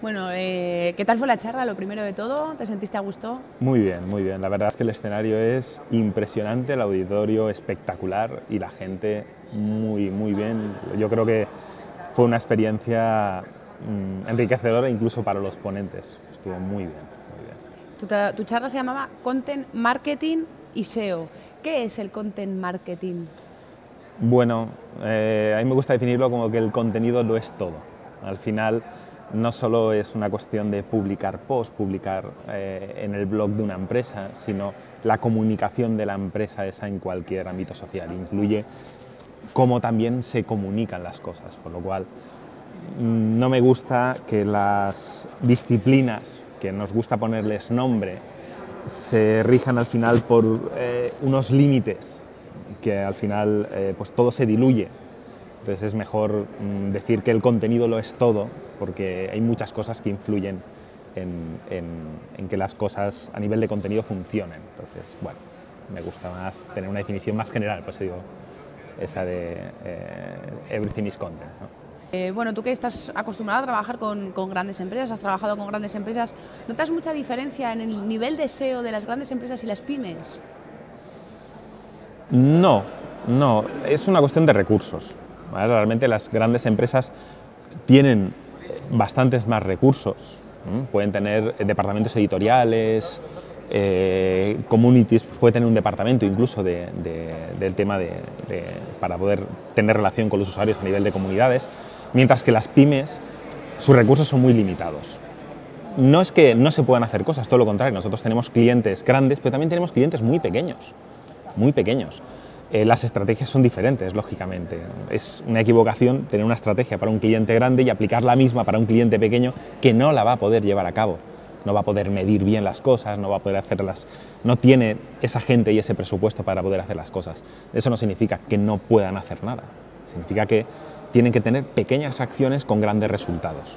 Bueno, ¿qué tal fue la charla? Lo primero de todo, ¿te sentiste a gusto? Muy bien, muy bien. La verdad es que el escenario es impresionante, el auditorio espectacular y la gente muy bien. Yo creo que fue una experiencia enriquecedora incluso para los ponentes. Estuvo muy bien, muy bien. Tu charla se llamaba Content Marketing y SEO. ¿Qué es el Content Marketing? Bueno, a mí me gusta definirlo como que el contenido lo es todo. Al final no solo es una cuestión de publicar posts, publicar en el blog de una empresa, sino la comunicación de la empresa esa en cualquier ámbito social. Incluye cómo también se comunican las cosas, por lo cual no me gusta que las disciplinas, que nos gusta ponerles nombre, se rijan al final por unos límites que al final pues todo se diluye. Entonces es mejor decir que el contenido lo es todo, porque hay muchas cosas que influyen en que las cosas a nivel de contenido funcionen. Entonces, bueno, me gusta más tener una definición más general, pues digo, esa de everything is content, ¿no? Bueno, tú que estás acostumbrado a trabajar con grandes empresas, has trabajado con grandes empresas, ¿notas mucha diferencia en el nivel de SEO de las grandes empresas y las pymes? No, no, es una cuestión de recursos, ¿vale? Realmente las grandes empresas tienen bastantes más recursos, pueden tener departamentos editoriales, communities, puede tener un departamento incluso del tema para poder tener relación con los usuarios a nivel de comunidades, mientras que las pymes, sus recursos son muy limitados. No es que no se puedan hacer cosas, todo lo contrario, nosotros tenemos clientes grandes, pero también tenemos clientes muy pequeños. Muy pequeños. Las estrategias son diferentes, lógicamente. Es una equivocación tener una estrategia para un cliente grande y aplicar la misma para un cliente pequeño que no la va a poder llevar a cabo. No va a poder medir bien las cosas, no va a poder hacerlas, no tiene esa gente y ese presupuesto para poder hacer las cosas. Eso no significa que no puedan hacer nada. Significa que tienen que tener pequeñas acciones con grandes resultados.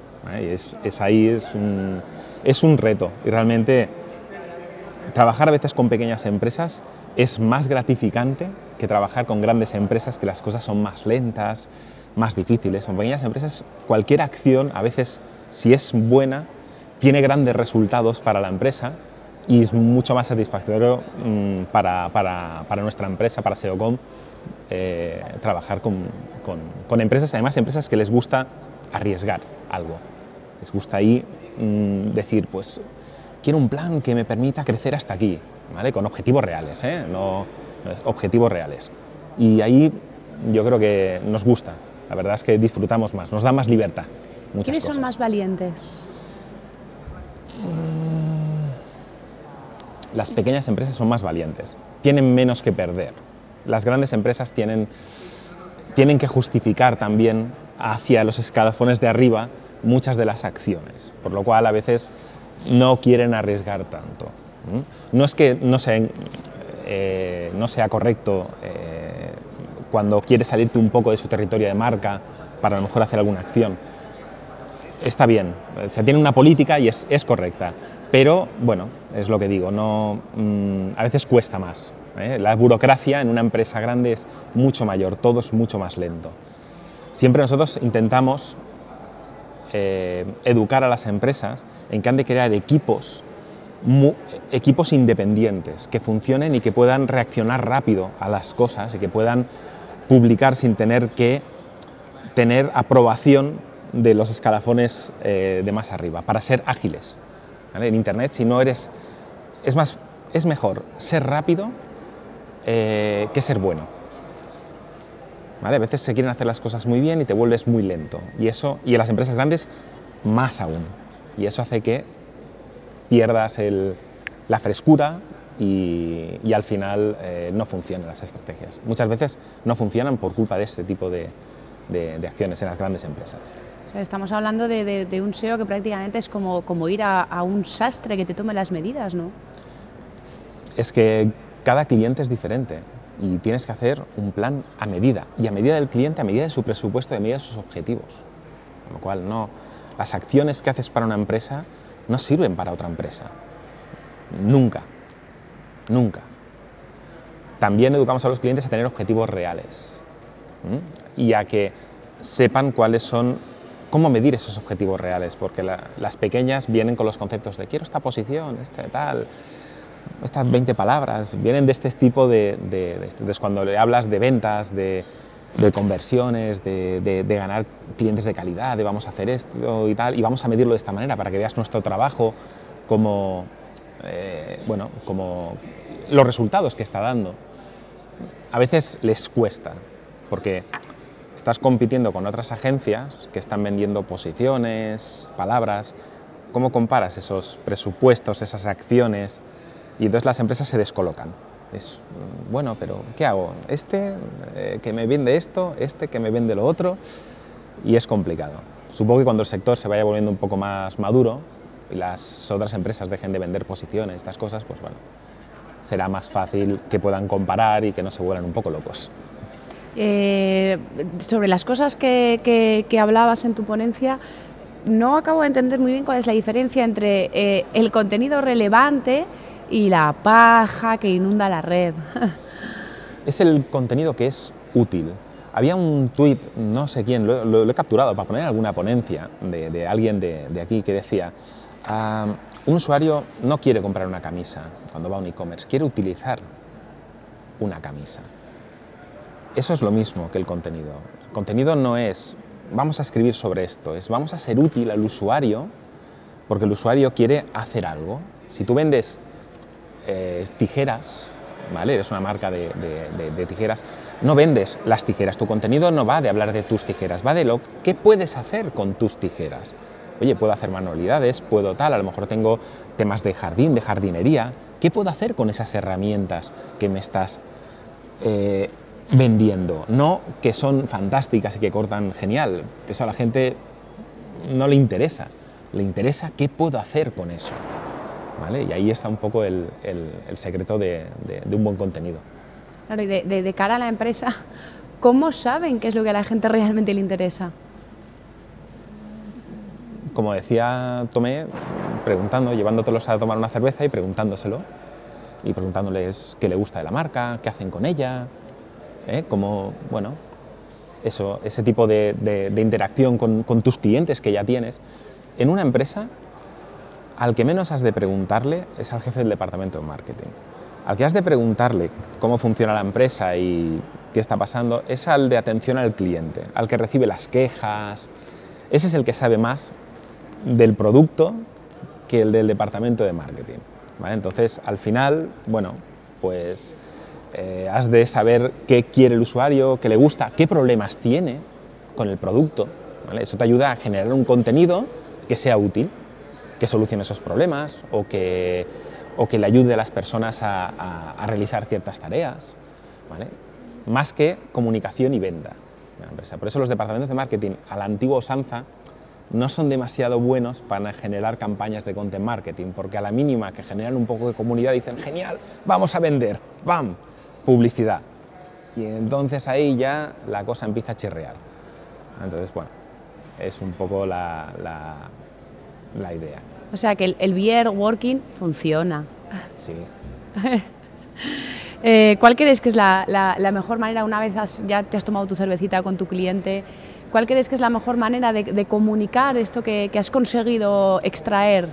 Es un reto y realmente trabajar a veces con pequeñas empresas es más gratificante que trabajar con grandes empresas, que las cosas son más lentas, más difíciles. Con pequeñas empresas, cualquier acción, a veces, si es buena, tiene grandes resultados para la empresa y es mucho más satisfactorio para nuestra empresa, para SEOcom, trabajar con empresas, además empresas que les gusta arriesgar algo. Les gusta ahí decir, pues, quiero un plan que me permita crecer hasta aquí, ¿vale? Con objetivos reales, no objetivos reales. Y ahí yo creo que nos gusta, la verdad es que disfrutamos más, nos da más libertad. ¿Quiénes son más valientes? Las pequeñas empresas son más valientes, tienen menos que perder. Las grandes empresas tienen que justificar también hacia los escalafones de arriba muchas de las acciones, por lo cual a veces no quieren arriesgar tanto. No es que no sea correcto cuando quieres salirte un poco de su territorio de marca para a lo mejor hacer alguna acción. Está bien, se tiene una política y es correcta, pero bueno, es lo que digo, a veces cuesta más. La burocracia en una empresa grande es mucho mayor, todo es mucho más lento. Siempre nosotros intentamos educar a las empresas en que han de crear equipos independientes, que funcionen y que puedan reaccionar rápido a las cosas y que puedan publicar sin tener que tener aprobación de los escalafones de más arriba, para ser ágiles, ¿vale? En Internet, si no eres... Es mejor ser rápido que ser bueno, ¿vale? A veces se quieren hacer las cosas muy bien y te vuelves muy lento, y en las empresas grandes más aún, y eso hace que pierdas la frescura y al final no funcionan las estrategias. Muchas veces no funcionan por culpa de este tipo de acciones en las grandes empresas. O sea, estamos hablando de un SEO que prácticamente es como ir a un sastre que te tome las medidas, ¿no? Es que cada cliente es diferente y tienes que hacer un plan a medida, y a medida del cliente, a medida de su presupuesto, a medida de sus objetivos. Con lo cual, las acciones que haces para una empresa no sirven para otra empresa. Nunca. Nunca. También educamos a los clientes a tener objetivos reales y a que sepan cuáles son ¿cómo medir esos objetivos reales? Porque las pequeñas vienen con los conceptos de quiero esta posición, tal, estas 20 palabras, vienen de este tipo entonces cuando le hablas de ventas, de conversiones, de ganar clientes de calidad, de vamos a hacer esto y tal, y vamos a medirlo de esta manera para que veas nuestro trabajo como, como los resultados que está dando. A veces les cuesta, porque estás compitiendo con otras agencias que están vendiendo posiciones, palabras. ¿Cómo comparas esos presupuestos, esas acciones? Y entonces las empresas se descolocan. Es, bueno, pero ¿qué hago? Que me vende esto, que me vende lo otro, y es complicado. Supongo que cuando el sector se vaya volviendo un poco más maduro y las otras empresas dejen de vender posiciones, estas cosas, pues bueno, será más fácil que puedan comparar y que no se vuelvan un poco locos. Sobre las cosas que hablabas en tu ponencia, no acabo de entender muy bien cuál es la diferencia entre el contenido relevante y la paja que inunda la red. Es el contenido que es útil. Había un tuit, no sé quién, lo he capturado para poner en alguna ponencia de alguien de aquí que decía un usuario no quiere comprar una camisa cuando va a un e-commerce, quiere utilizar una camisa. Eso es lo mismo que el contenido. El contenido no es vamos a escribir sobre esto, es vamos a ser útil al usuario porque el usuario quiere hacer algo. Si tú vendes tijeras, ¿vale? Eres una marca de tijeras, no vendes las tijeras, tu contenido no va de hablar de tus tijeras, va de lo que puedes hacer con tus tijeras. Oye, puedo hacer manualidades, puedo tal, a lo mejor tengo temas de jardín, de jardinería, ¿qué puedo hacer con esas herramientas que me estás vendiendo? No que son fantásticas y que cortan genial, eso a la gente no le interesa qué puedo hacer con eso. ¿Vale? Y ahí está un poco el secreto de un buen contenido. Claro, y de cara a la empresa, ¿cómo saben qué es lo que a la gente realmente le interesa? Como decía Tomé, preguntando, llevándotelos a tomar una cerveza y preguntándoselo, y preguntándoles qué le gusta de la marca, qué hacen con ella, cómo, bueno, ese tipo de interacción con tus clientes que ya tienes. En una empresa, al que menos has de preguntarle es al jefe del departamento de marketing. Al que has de preguntarle cómo funciona la empresa y qué está pasando es al de atención al cliente, al que recibe las quejas. Ese es el que sabe más del producto que el del departamento de marketing, ¿vale? Entonces, al final, bueno, pues has de saber qué quiere el usuario, qué le gusta, qué problemas tiene con el producto, ¿vale? Eso te ayuda a generar un contenido que sea útil, que solucione esos problemas o que le ayude a las personas a realizar ciertas tareas, ¿vale? Más que comunicación y venta de la empresa. Por eso los departamentos de marketing a la antigua usanza no son demasiado buenos para generar campañas de content marketing, porque a la mínima que generan un poco de comunidad dicen genial, vamos a vender, ¡bam!, publicidad. Y entonces ahí ya la cosa empieza a chirrear. Entonces, bueno, es un poco la idea. O sea que el VR working funciona. Sí. ¿Cuál crees que es la mejor manera, una vez ya te has tomado tu cervecita con tu cliente, cuál crees que es la mejor manera de comunicar esto que has conseguido extraer?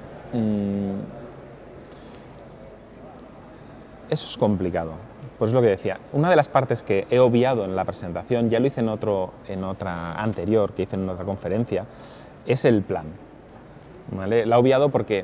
Eso es complicado. Pues es lo que decía. Una de las partes que he obviado en la presentación, ya lo hice en otra anterior, que hice en otra conferencia, es el plan. ¿Vale? La he obviado porque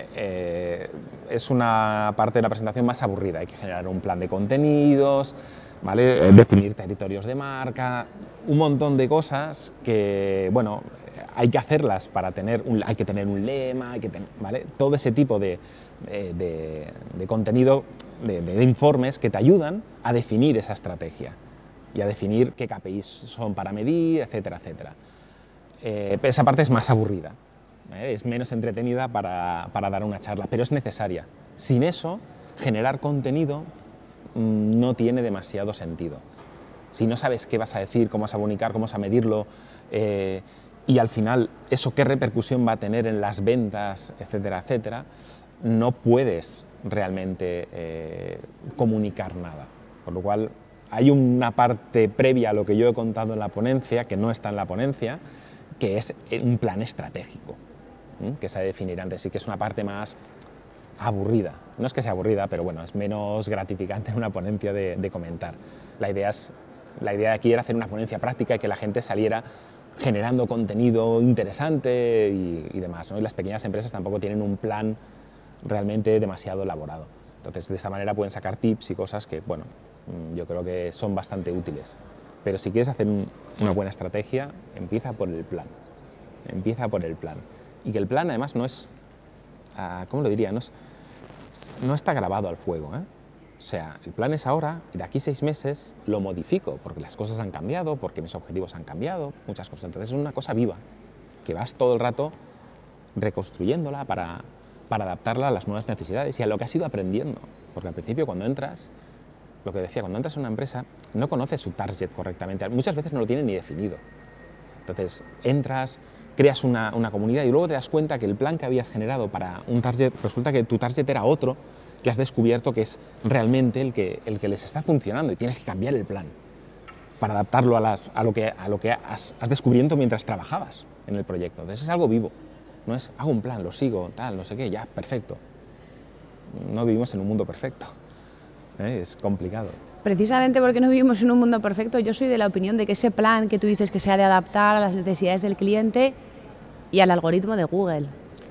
es una parte de la presentación más aburrida. Hay que generar un plan de contenidos, ¿vale? Definir territorios de marca, un montón de cosas que, bueno, hay que hacerlas para hay que tener un lema, ¿vale? Todo ese tipo de contenido, de informes que te ayudan a definir esa estrategia y a definir qué KPIs son para medir, etcétera, etcétera. Esa parte es más aburrida. Es menos entretenida para dar una charla, pero es necesaria. Sin eso, generar contenido no tiene demasiado sentido. Si no sabes qué vas a decir, cómo vas a comunicar, cómo vas a medirlo, y al final eso qué repercusión va a tener en las ventas, etcétera, etcétera, no puedes realmente comunicar nada. Por lo cual, hay una parte previa a lo que yo he contado en la ponencia, que no está en la ponencia, que es un plan estratégico, que se ha de definir antes y que es una parte más aburrida. No es que sea aburrida, pero bueno, es menos gratificante en una ponencia de comentar. La idea de aquí era hacer una ponencia práctica y que la gente saliera generando contenido interesante y demás, ¿no? Y las pequeñas empresas tampoco tienen un plan realmente demasiado elaborado. Entonces, de esta manera pueden sacar tips y cosas que, bueno, yo creo que son bastante útiles. Pero si quieres hacer una buena estrategia, empieza por el plan. Empieza por el plan. Y que el plan, además, no es, ¿cómo lo diría? No está grabado al fuego, ¿eh? O sea, el plan es ahora y de aquí 6 meses lo modifico porque las cosas han cambiado, porque mis objetivos han cambiado, muchas cosas. Entonces es una cosa viva, que vas todo el rato reconstruyéndola para adaptarla a las nuevas necesidades y a lo que has ido aprendiendo. Porque al principio cuando entras, lo que decía, cuando entras en una empresa no conoces su target correctamente, muchas veces no lo tienen ni definido. Entonces entras, creas una comunidad y luego te das cuenta que el plan que habías generado para un target, resulta que tu target era otro, que has descubierto que es realmente el que les está funcionando y tienes que cambiar el plan para adaptarlo a lo que has descubierto mientras trabajabas en el proyecto. Entonces es algo vivo, no es hago un plan, lo sigo, tal, no sé qué, ya, perfecto. No vivimos en un mundo perfecto, es complicado. Precisamente porque no vivimos en un mundo perfecto, yo soy de la opinión de que ese plan que tú dices que se ha de adaptar a las necesidades del cliente y al algoritmo de Google.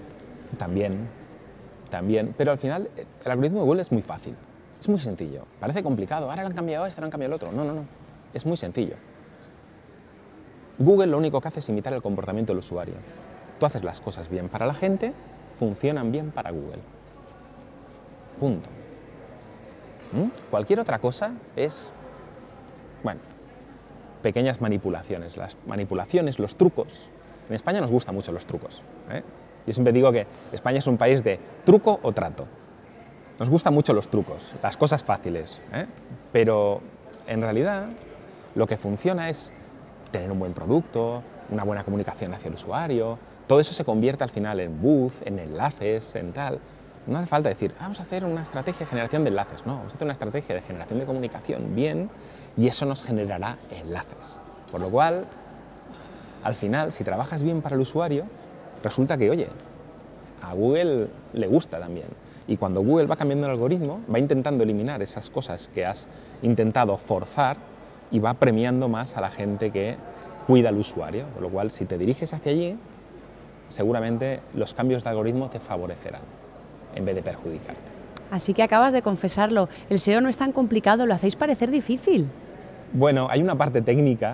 También, pero al final el algoritmo de Google es muy fácil, es muy sencillo. Parece complicado, ahora le han cambiado esto, ahora han cambiado el otro. No, es muy sencillo. Google lo único que hace es imitar el comportamiento del usuario. Tú haces las cosas bien para la gente, funcionan bien para Google. Punto. Cualquier otra cosa es, bueno, pequeñas manipulaciones. Las manipulaciones, los trucos. En España nos gustan mucho los trucos, ¿eh? Yo siempre digo que España es un país de truco o trato. Nos gustan mucho los trucos, las cosas fáciles, ¿eh? Pero en realidad lo que funciona es tener un buen producto, una buena comunicación hacia el usuario. Todo eso se convierte al final en buzz, en enlaces, en tal. No hace falta decir, vamos a hacer una estrategia de generación de enlaces. No, vamos a hacer una estrategia de generación de comunicación bien y eso nos generará enlaces. Por lo cual, al final, si trabajas bien para el usuario, resulta que, oye, a Google le gusta también. Y cuando Google va cambiando el algoritmo, va intentando eliminar esas cosas que has intentado forzar y va premiando más a la gente que cuida al usuario. Con lo cual, si te diriges hacia allí, seguramente los cambios de algoritmo te favorecerán en vez de perjudicarte. Así que acabas de confesarlo, el SEO no es tan complicado, lo hacéis parecer difícil. Bueno, hay una parte técnica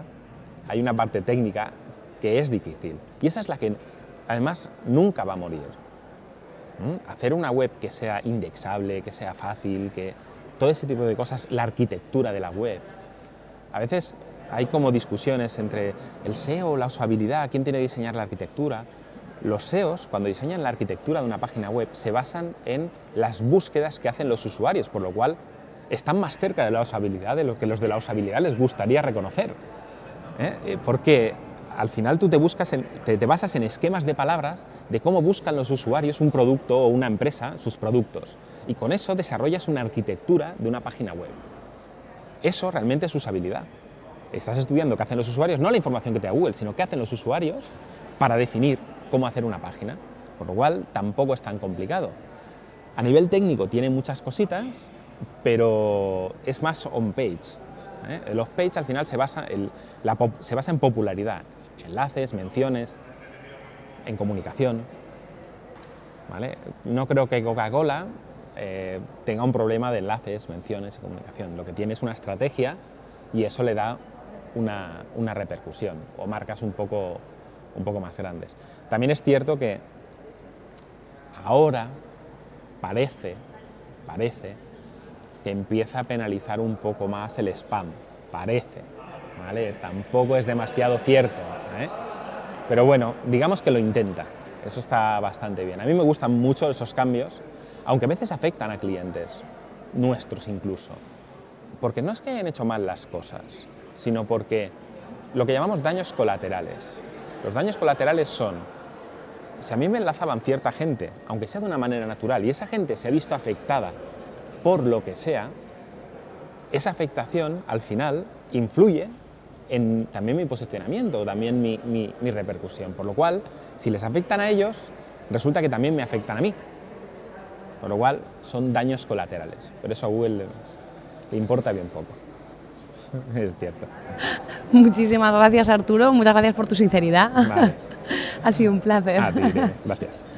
que es difícil y esa es la que además nunca va a morir. Hacer una web que sea indexable, que sea fácil, que todo ese tipo de cosas, la arquitectura de la web. A veces hay como discusiones entre el SEO, la usabilidad, quién tiene que diseñar la arquitectura. Los SEOs, cuando diseñan la arquitectura de una página web, se basan en las búsquedas que hacen los usuarios, por lo cual están más cerca de la usabilidad de lo que los de la usabilidad les gustaría reconocer. Porque al final tú te basas en esquemas de palabras de cómo buscan los usuarios un producto o una empresa, sus productos. Y con eso desarrollas una arquitectura de una página web. Eso realmente es usabilidad. Estás estudiando qué hacen los usuarios, no la información que te da Google, sino qué hacen los usuarios para definir cómo hacer una página. Por lo cual tampoco es tan complicado. A nivel técnico tiene muchas cositas, pero es más on-page. El off-page al final se basa en popularidad, enlaces, menciones, en comunicación. ¿Vale? No creo que Coca-Cola tenga un problema de enlaces, menciones y comunicación. Lo que tiene es una estrategia y eso le da una repercusión o marcas un poco más grandes. También es cierto que ahora parece que empieza a penalizar un poco más el spam, parece, ¿vale? Tampoco es demasiado cierto, ¿eh? Pero bueno, digamos que lo intenta, eso está bastante bien. A mí me gustan mucho esos cambios, aunque a veces afectan a clientes, nuestros incluso, porque no es que hayan hecho mal las cosas, sino porque lo que llamamos daños colaterales. Los daños colaterales son, si a mí me enlazaban cierta gente, aunque sea de una manera natural, y esa gente se ha visto afectada por lo que sea, esa afectación al final influye en también mi posicionamiento, también mi repercusión. Por lo cual, si les afectan a ellos, resulta que también me afectan a mí. Por lo cual, son daños colaterales. Pero eso a Google le importa bien poco. Es cierto. Muchísimas gracias, Arturo. Muchas gracias por tu sinceridad. Vale. Ha sido un placer. A ti, gracias.